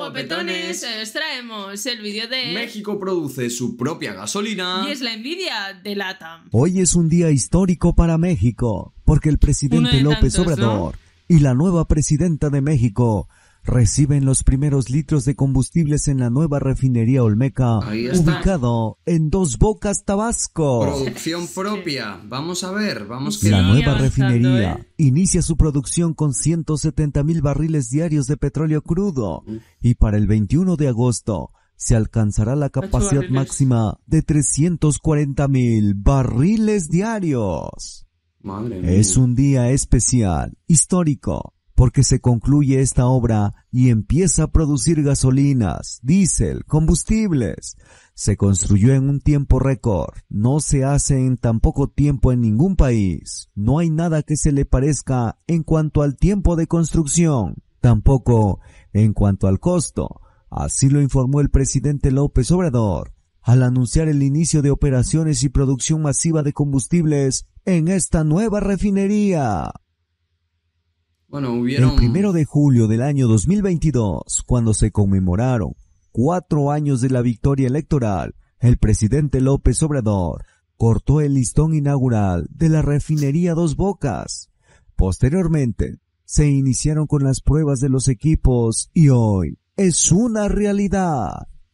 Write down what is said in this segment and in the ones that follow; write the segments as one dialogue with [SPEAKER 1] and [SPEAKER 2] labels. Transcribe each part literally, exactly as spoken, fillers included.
[SPEAKER 1] guapetones, os traemos el vídeo de...
[SPEAKER 2] México produce su propia gasolina
[SPEAKER 1] y es la envidia de LATAM.
[SPEAKER 3] Hoy es un día histórico para México, porque el presidente López tantos, Obrador, ¿no?, y la nueva presidenta de México reciben los primeros litros de combustibles en la nueva refinería Olmeca, ubicado en Dos Bocas, Tabasco.
[SPEAKER 2] Producción propia. Vamos a ver, vamos que...
[SPEAKER 3] La nueva refinería ¿eh? inicia su producción con ciento setenta mil barriles diarios de petróleo crudo y para el veintiuno de agosto se alcanzará la capacidad máxima de trescientos cuarenta mil barriles diarios.
[SPEAKER 2] Madre mía.
[SPEAKER 3] Es un día especial, histórico, porque se concluye esta obra y empieza a producir gasolinas, diésel, combustibles. Se construyó en un tiempo récord, no se hace en tan poco tiempo en ningún país. No hay nada que se le parezca en cuanto al tiempo de construcción, tampoco en cuanto al costo. Así lo informó el presidente López Obrador al anunciar el inicio de operaciones y producción masiva de combustibles en esta nueva refinería.
[SPEAKER 2] Bueno, hubieron...
[SPEAKER 3] El primero de julio del año dos mil veintidós, cuando se conmemoraron cuatro años de la victoria electoral, el presidente López Obrador cortó el listón inaugural de la refinería Dos Bocas. Posteriormente, se iniciaron con las pruebas de los equipos y hoy es una realidad.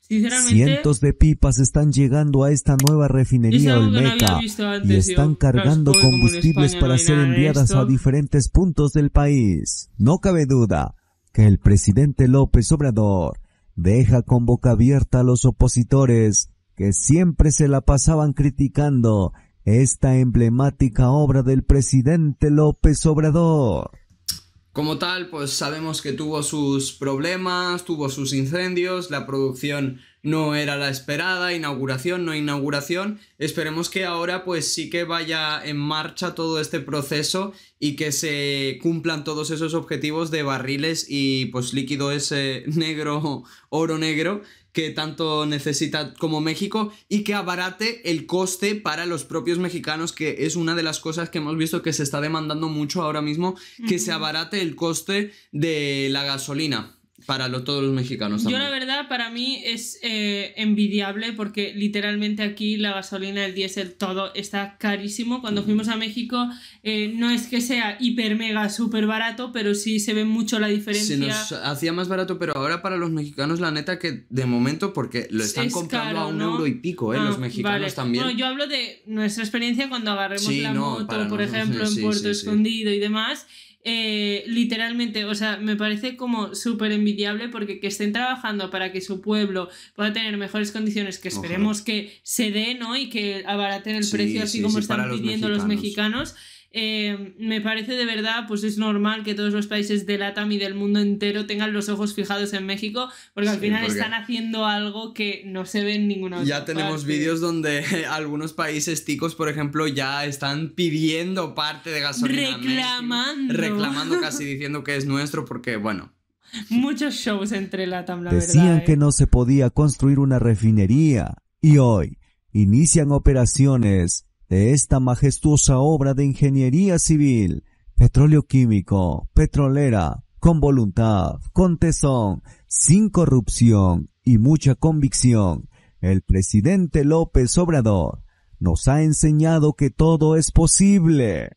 [SPEAKER 3] Cientos de pipas están llegando a esta nueva refinería Olmeca no y están yo, cargando claro, combustibles para no ser enviadas a diferentes puntos del país. No cabe duda que el presidente López Obrador deja con boca abierta a los opositores que siempre se la pasaban criticando esta emblemática obra del presidente López Obrador.
[SPEAKER 2] Como tal, pues sabemos que tuvo sus problemas, tuvo sus incendios, la producción no era la esperada, inauguración, no inauguración. Esperemos que ahora pues sí que vaya en marcha todo este proceso y que se cumplan todos esos objetivos de barriles y pues líquido ese negro, oro negro, que tanto necesita como México y que abarate el coste para los propios mexicanos, que es una de las cosas que hemos visto que se está demandando mucho ahora mismo, que uh-huh. se abarate el coste de la gasolina para lo, todos los mexicanos también.
[SPEAKER 1] Yo la verdad para mí es eh, envidiable porque literalmente aquí la gasolina, el diésel, todo está carísimo. Cuando fuimos a México eh, no es que sea hiper mega súper barato, pero sí se ve mucho la diferencia.
[SPEAKER 2] Se nos hacía más barato, pero ahora para los mexicanos la neta que de momento, porque lo están es comprando caro, a un ¿no? euro y pico, ¿eh? Ah, los mexicanos vale. también.
[SPEAKER 1] Bueno, yo hablo de nuestra experiencia cuando agarremos sí, la no, moto, por ejemplo, sí, en Puerto sí, Escondido sí. y demás. Eh, literalmente, o sea, me parece como súper envidiable porque que estén trabajando para que su pueblo pueda tener mejores condiciones, que esperemos Ojalá. que se dé, ¿no? Y que abaraten el sí, precio así sí, como sí, están pidiendo los mexicanos. Los mexicanos. Eh, me parece de verdad, pues es normal que todos los países de LATAM y del mundo entero tengan los ojos fijados en México, porque al sí, final porque están haciendo algo que no se ve en ninguna otra
[SPEAKER 2] Ya tenemos parte. vídeos donde algunos países ticos, por ejemplo, ya están pidiendo parte de gasolina.
[SPEAKER 1] Reclamando.
[SPEAKER 2] Reclamando, casi diciendo que es nuestro, porque bueno.
[SPEAKER 1] Muchos shows entre LATAM, la
[SPEAKER 3] Decían
[SPEAKER 1] verdad. Decían
[SPEAKER 3] que
[SPEAKER 1] ¿eh?
[SPEAKER 3] no se podía construir una refinería, y hoy inician operaciones de esta majestuosa obra de ingeniería civil, petróleo químico, petrolera, con voluntad, con tesón, sin corrupción y mucha convicción. El presidente López Obrador nos ha enseñado que todo es posible.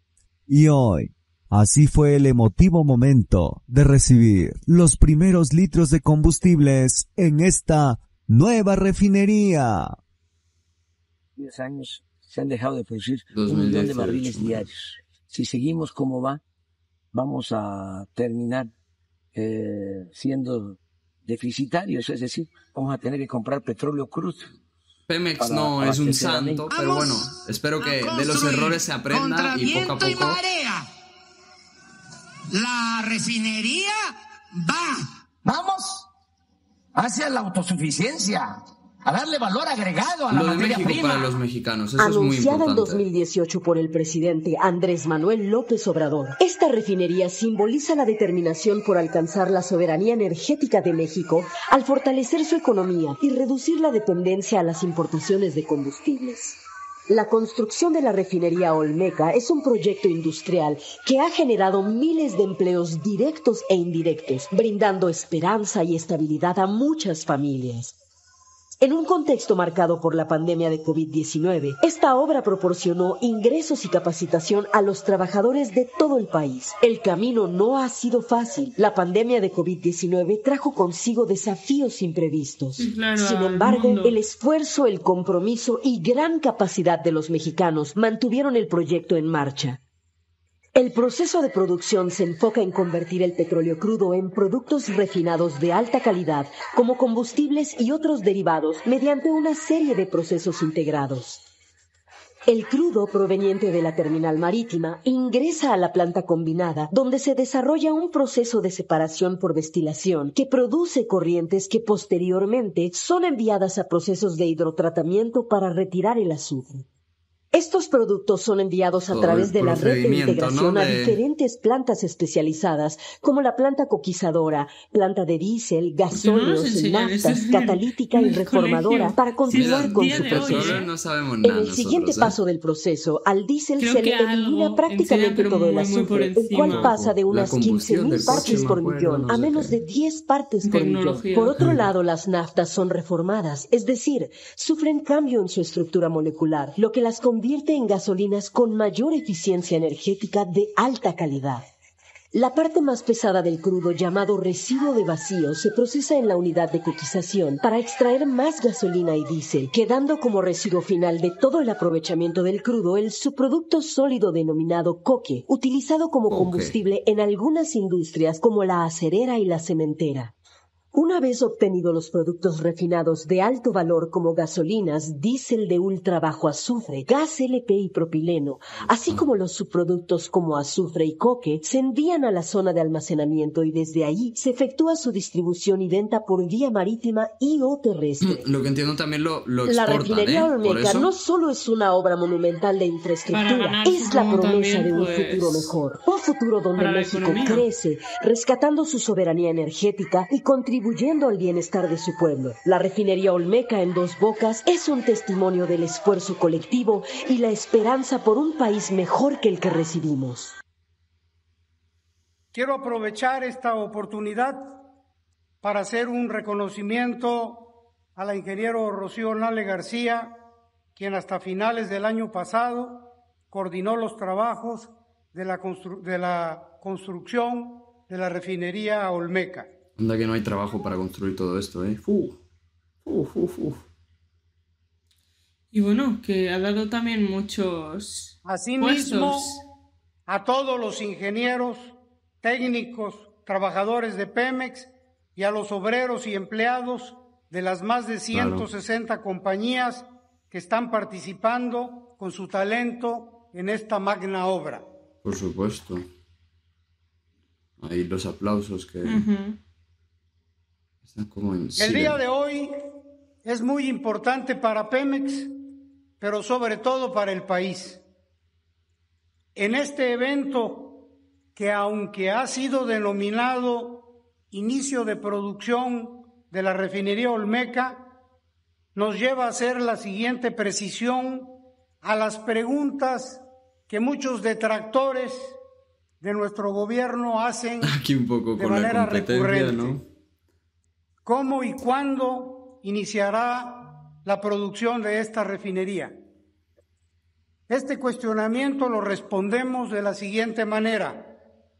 [SPEAKER 3] Y hoy, así fue el emotivo momento de recibir los primeros litros de combustibles en esta nueva refinería.
[SPEAKER 4] Diez años se han dejado de producir un millón de barriles diarios. Si seguimos como va, vamos a terminar eh, siendo deficitarios, es decir, vamos a tener que comprar petróleo crudo.
[SPEAKER 2] Pemex no es un santo, pero bueno, espero que de los errores se aprenda y poco a poco.
[SPEAKER 5] Y marea. La refinería va.
[SPEAKER 4] Vamos hacia la autosuficiencia, a darle valor agregado a la
[SPEAKER 2] Lo de
[SPEAKER 4] materia
[SPEAKER 2] México
[SPEAKER 4] prima.
[SPEAKER 2] Para los mexicanos, eso
[SPEAKER 6] Anunciada
[SPEAKER 2] es muy importante.
[SPEAKER 6] en dos mil dieciocho por el presidente Andrés Manuel López Obrador, esta refinería simboliza la determinación por alcanzar la soberanía energética de México al fortalecer su economía y reducir la dependencia a las importaciones de combustibles. La construcción de la refinería Olmeca es un proyecto industrial que ha generado miles de empleos directos e indirectos, brindando esperanza y estabilidad a muchas familias. En un contexto marcado por la pandemia de COVID diecinueve, esta obra proporcionó ingresos y capacitación a los trabajadores de todo el país. El camino no ha sido fácil. La pandemia de COVID diecinueve trajo consigo desafíos imprevistos.
[SPEAKER 1] Sí, claro,
[SPEAKER 6] Sin embargo, el esfuerzo, el compromiso y gran capacidad de los mexicanos mantuvieron el proyecto en marcha. El proceso de producción se enfoca en convertir el petróleo crudo en productos refinados de alta calidad, como combustibles y otros derivados, mediante una serie de procesos integrados. El crudo proveniente de la terminal marítima ingresa a la planta combinada, donde se desarrolla un proceso de separación por destilación que produce corrientes que posteriormente son enviadas a procesos de hidrotratamiento para retirar el azufre. Estos productos son enviados a
[SPEAKER 2] Todo
[SPEAKER 6] través
[SPEAKER 2] el
[SPEAKER 6] de la red de
[SPEAKER 2] procedimiento,
[SPEAKER 6] integración
[SPEAKER 2] ¿no?
[SPEAKER 6] a
[SPEAKER 2] de...
[SPEAKER 6] diferentes plantas especializadas, como la planta coquizadora, planta de diésel, gasóleos,
[SPEAKER 1] Sí, no nos
[SPEAKER 6] naftas,
[SPEAKER 1] enseñan
[SPEAKER 6] catalítica
[SPEAKER 1] en
[SPEAKER 6] y
[SPEAKER 1] el
[SPEAKER 6] reformadora,
[SPEAKER 1] colegio.
[SPEAKER 6] para continuar
[SPEAKER 1] Sí,
[SPEAKER 6] con
[SPEAKER 1] día
[SPEAKER 6] su
[SPEAKER 1] de hoy,
[SPEAKER 6] proceso.
[SPEAKER 1] ¿eh?
[SPEAKER 2] No sabemos
[SPEAKER 6] En
[SPEAKER 2] nada
[SPEAKER 6] el siguiente
[SPEAKER 2] nosotros, ¿eh?
[SPEAKER 6] paso del proceso, al diésel
[SPEAKER 1] Creo
[SPEAKER 6] se
[SPEAKER 1] que
[SPEAKER 6] le elimina
[SPEAKER 1] algo
[SPEAKER 6] prácticamente
[SPEAKER 1] enseñan, pero
[SPEAKER 6] todo el
[SPEAKER 1] muy, muy por
[SPEAKER 6] azufre, el cual
[SPEAKER 1] encima.
[SPEAKER 6] pasa de
[SPEAKER 2] La
[SPEAKER 6] unas quince
[SPEAKER 2] combustión
[SPEAKER 6] mil
[SPEAKER 2] del
[SPEAKER 6] partes
[SPEAKER 2] coche, me
[SPEAKER 6] por
[SPEAKER 2] acuerdo,
[SPEAKER 6] millón
[SPEAKER 2] no
[SPEAKER 6] a
[SPEAKER 2] sé
[SPEAKER 6] menos
[SPEAKER 2] qué.
[SPEAKER 6] de diez partes por millón.
[SPEAKER 1] Tecnología.
[SPEAKER 6] Por otro lado, las naftas son reformadas, es decir, sufren cambio en su estructura molecular, lo que las convierte en gasolinas con mayor eficiencia energética de alta calidad. La parte más pesada del crudo, llamado residuo de vacío, se procesa en la unidad de coquización para extraer más gasolina y diésel, quedando como residuo final de todo el aprovechamiento del crudo el subproducto sólido denominado coque, utilizado como
[SPEAKER 2] Coque.
[SPEAKER 6] combustible en algunas industrias como la acerera y la cementera. Una vez obtenidos los productos refinados de alto valor como gasolinas, diésel de ultra bajo azufre, gas L P y propileno, así como los subproductos como azufre y coque, se envían a la zona de almacenamiento y desde ahí se efectúa su distribución y venta por vía marítima y o terrestre.
[SPEAKER 2] Lo que entiendo también lo, lo
[SPEAKER 6] La
[SPEAKER 2] exportan,
[SPEAKER 6] refinería
[SPEAKER 2] ¿eh? Por
[SPEAKER 6] Olmeca
[SPEAKER 2] eso...
[SPEAKER 6] no solo es una obra monumental de
[SPEAKER 1] Para
[SPEAKER 6] infraestructura,
[SPEAKER 1] ganar,
[SPEAKER 6] es la
[SPEAKER 1] supongo,
[SPEAKER 6] promesa
[SPEAKER 1] también,
[SPEAKER 6] de un
[SPEAKER 1] pues,
[SPEAKER 6] futuro mejor. Un futuro donde
[SPEAKER 1] para la
[SPEAKER 6] México
[SPEAKER 1] economía.
[SPEAKER 6] crece, rescatando su soberanía energética y contribuyendo al bienestar de su pueblo. La refinería Olmeca en Dos Bocas es un testimonio del esfuerzo colectivo y la esperanza por un país mejor que el que recibimos.
[SPEAKER 7] Quiero aprovechar esta oportunidad para hacer un reconocimiento a la ingeniero Rocío Nale García, quien hasta finales del año pasado coordinó los trabajos de la, constru- de la construcción de la refinería Olmeca.
[SPEAKER 2] Anda que no hay trabajo para construir todo esto, ¿eh? Uf, uf, uf, uf.
[SPEAKER 1] Y bueno, que ha dado también muchos
[SPEAKER 7] Asimismo,
[SPEAKER 1] puestos.
[SPEAKER 7] a todos los ingenieros, técnicos, trabajadores de Pemex y a los obreros y empleados de las más de ciento sesenta compañías que están participando con su talento en esta magna obra.
[SPEAKER 2] Por supuesto. Ahí los aplausos que...
[SPEAKER 1] Ujú.
[SPEAKER 2] Están como en...
[SPEAKER 7] El día de hoy es muy importante para Pemex, pero sobre todo para el país. En este evento, que aunque ha sido denominado inicio de producción de la refinería Olmeca, nos lleva a hacer la siguiente precisión a las preguntas que muchos detractores de nuestro gobierno hacen
[SPEAKER 2] Aquí un poco
[SPEAKER 7] de
[SPEAKER 2] con la
[SPEAKER 7] manera
[SPEAKER 2] competencia,
[SPEAKER 7] recurrente.
[SPEAKER 2] ¿no?
[SPEAKER 7] ¿Cómo y cuándo iniciará la producción de esta refinería? Este cuestionamiento lo respondemos de la siguiente manera.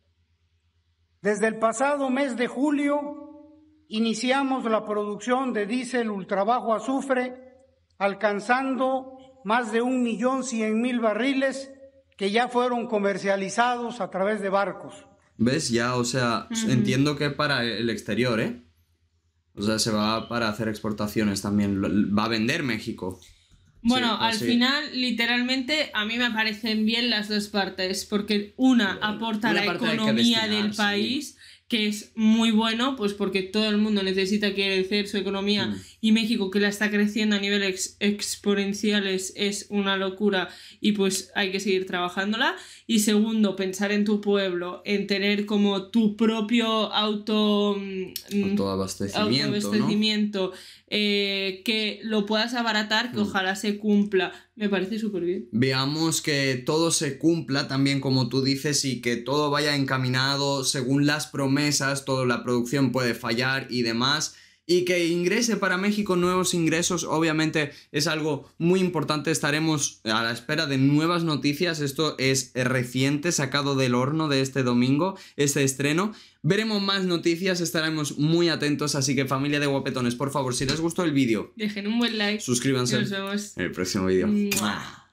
[SPEAKER 7] Desde el pasado mes de julio iniciamos la producción de diésel ultrabajo azufre, alcanzando más de un millón cien mil barriles que ya fueron comercializados a través de barcos.
[SPEAKER 2] ¿Ves? Ya, o sea,
[SPEAKER 1] Ujú.
[SPEAKER 2] entiendo que para el exterior, ¿eh? O sea, se va para hacer exportaciones también. Lo- Va a vender México.
[SPEAKER 1] Bueno,
[SPEAKER 2] Sí,
[SPEAKER 1] al
[SPEAKER 2] pues sí.
[SPEAKER 1] final, literalmente, a mí me parecen bien las dos partes, porque una aporta a
[SPEAKER 2] Una
[SPEAKER 1] la
[SPEAKER 2] parte hay que
[SPEAKER 1] economía
[SPEAKER 2] destinar,
[SPEAKER 1] del
[SPEAKER 2] sí.
[SPEAKER 1] país, que es muy bueno, pues porque todo el mundo necesita crecer su economía
[SPEAKER 2] Mm.
[SPEAKER 1] y México, que la está creciendo a niveles exponenciales, es una locura y pues hay que seguir trabajándola. Y segundo, pensar en tu pueblo, en tener como tu propio auto... mm,
[SPEAKER 2] Autoabastecimiento,
[SPEAKER 1] autoabastecimiento, eh, que lo puedas abaratar, que
[SPEAKER 2] Mm.
[SPEAKER 1] ojalá se cumpla, Me parece súper bien.
[SPEAKER 2] Veamos que todo se cumpla también como tú dices y que todo vaya encaminado según las promesas, toda la producción puede fallar y demás. Y que ingrese para México nuevos ingresos, obviamente es algo muy importante, estaremos a la espera de nuevas noticias, esto es reciente, sacado del horno de este domingo, este estreno. Veremos más noticias, estaremos muy atentos, así que familia de guapetones, por favor, si les gustó el vídeo,
[SPEAKER 1] dejen un buen like,
[SPEAKER 2] suscríbanse
[SPEAKER 1] nos vemos
[SPEAKER 2] en el próximo vídeo.